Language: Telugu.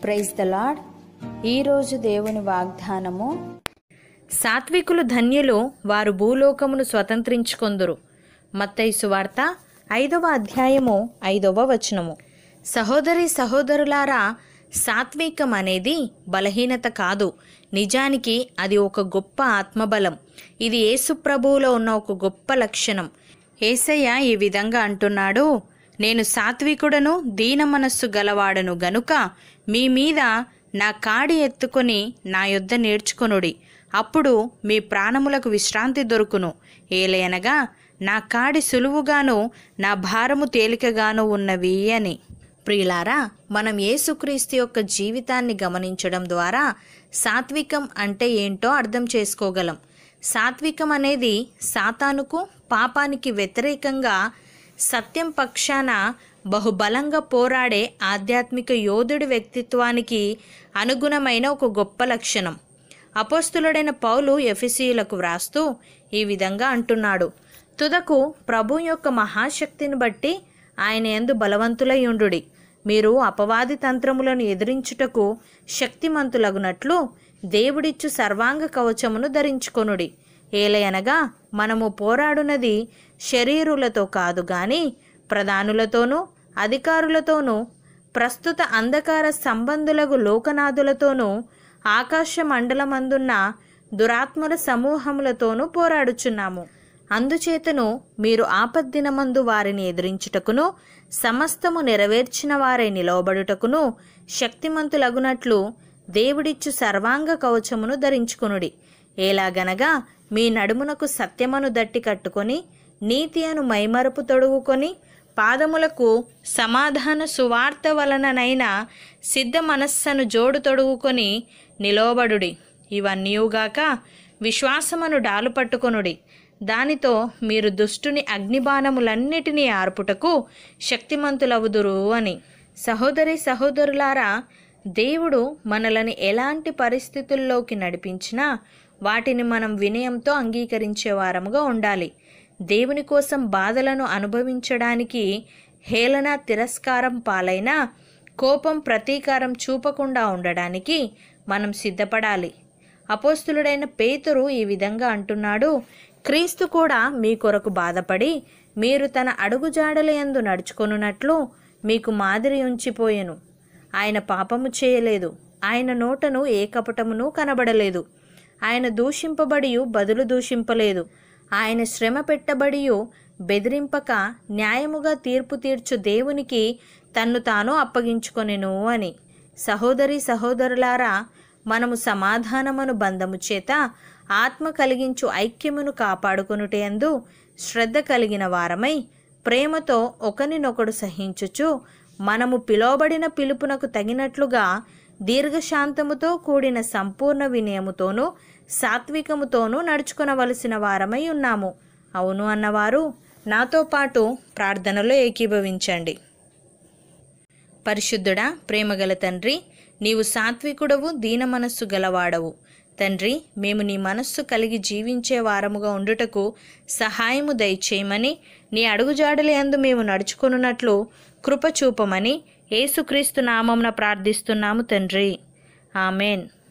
Praise the lord. ఈరోజు దేవుని వాగ్దానము, సాత్వికులు ధన్యులు, వారు భూలోకమును స్వతంత్రించుకొందురు. మత్తయి సువార్త 5వ అధ్యాయము 5వ వచనము. సహోదరి సహోదరులారా, సాత్వికం అనేది బలహీనత కాదు, నిజానికి అది ఒక గొప్ప ఆత్మబలం. ఇది యేసు ప్రభువులో ఉన్న ఒక గొప్ప లక్షణం. యేసయ్య ఈ విధంగా అంటున్నాడు, నేను సాత్వికుడను దీన మనస్సు గలవాడను గనుక మీ మీద నా కాడి ఎత్తుకొని నా యొద్ద నేర్చుకొనుడి, అప్పుడు మీ ప్రాణములకు విశ్రాంతి దొరుకును. ఏలయనగా నా కాడి సులువుగాను నా భారము తేలికగాను ఉన్నవి అని. ప్రియులారా, మనం యేసుక్రీస్తు యొక్క జీవితాన్ని గమనించడం ద్వారా సాత్వికం అంటే ఏంటో అర్థం చేసుకోగలం. సాత్వికం అనేది సాతానుకు, పాపానికి వ్యతిరేకంగా సత్యం పక్షాన బహుబలంగా పోరాడే ఆధ్యాత్మిక యోధుడి వ్యక్తిత్వానికి అనుగుణమైన ఒక గొప్ప లక్షణం. అపోస్తులుడైన పౌలు ఎఫెసీయులకు వ్రాస్తూ ఈ విధంగా అంటున్నాడు, తుదకు ప్రభు యొక్క మహాశక్తిని బట్టి ఆయన యందు బలవంతులై ఉండుడి. మీరు అపవాది తంత్రములను ఎదిరించుటకు శక్తిమంతులగునట్లు దేవుడిచ్చు సర్వాంగ కవచమును ధరించుకొనుడి. ఏలయనగా మనము పోరాడునది శరీరులతో కాదు గాని ప్రధానులతోనూ అధికారులతోనూ ప్రస్తుత అంధకార సంబంధులకు లోకనాథులతోనూ ఆకాశ మండలమందున్న దురాత్మల సమూహములతోనూ పోరాడుచున్నాము. అందుచేతను మీరు ఆపద్దినమందు వారిని ఎదిరించుటకును సమస్తము నెరవేర్చిన వారై నిలవబడుటకును శక్తిమంతులగునట్లు దేవుడిచ్చు సర్వాంగ కవచమును ధరించుకొనుడి. ఎలాగనగా మీ నడుమునకు సత్యమును దట్టి కట్టుకొని నీతి అను మైమరపు తొడుగుకొని పాదములకు సమాధాన సువార్త వలననైన సిద్ధ మనస్సను జోడు తొడుగుకొని నిలవబడుడి. ఇవన్నీయుగాక విశ్వాసమును డాలు పట్టుకొనుడి. దానితో మీరు దుష్టుని అగ్నిబాణములన్నిటినీ ఆర్పుటకు శక్తిమంతులవుదురు అని. సహోదరి సహోదరులారా, దేవుడు మనలను ఎలాంటి పరిస్థితుల్లోకి నడిపించినా వాటిని మనం వినయంతో అంగీకరించే వారముగా ఉండాలి. దేవుని కోసం బాధలను అనుభవించడానికి హేళన, తిరస్కారం పాలైన కోపం, ప్రతీకారం చూపకుండా ఉండడానికి మనం సిద్ధపడాలి. అపోస్తులుడైన పేతురు ఈ విధంగా అంటున్నాడు, క్రీస్తు కూడా మీ కొరకు బాధపడి మీరు తన అడుగుజాడలయందు నడుచుకొనున్నట్లు మీకు మాదిరి ఉంచిపోయెను. ఆయన పాపము చేయలేదు, ఆయన నోటను ఏ కపటమును కనబడలేదు. ఆయన దూషింపబడియు బదులు దూషింపలేదు. ఆయన శ్రమ పెట్టబడియు బెదిరింపక న్యాయముగా తీర్పు తీర్చు దేవునికి తన్ను తాను అప్పగించుకొనెను అని. సహోదరి సహోదరులారా, మనము సమాధానమును బంధము చేత ఆత్మ కలిగించు ఐక్యమును కాపాడుకొనుటయందు శ్రద్ధ కలిగిన వారమై ప్రేమతో ఒకరినొకడు సహించుచు మనము పిలువబడిన పిలుపునకు తగినట్లుగా దీర్ఘశాంతముతో కూడిన సంపూర్ణ వినయముతోనూ సాత్వికముతోనూ నడుచుకొనవలసిన వారమై ఉన్నాము. అవును అన్నవారు నాతో పాటు ప్రార్థనలో ఏకీభవించండి. పరిశుద్ధుడా, ప్రేమగల తండ్రి, నీవు సాత్వికుడవు, దీన మనస్సు గలవాడవు. తండ్రి, మేము నీ మనస్సు కలిగి జీవించే వారముగా ఉండుటకు సహాయము దయచేయమని, నీ అడుగుజాడలయందు మేము నడుచుకొనున్నట్లు కృప చూపమని యేసుక్రీస్తు నామమున ప్రార్థిస్తున్నాము తండ్రి. ఆమెన్.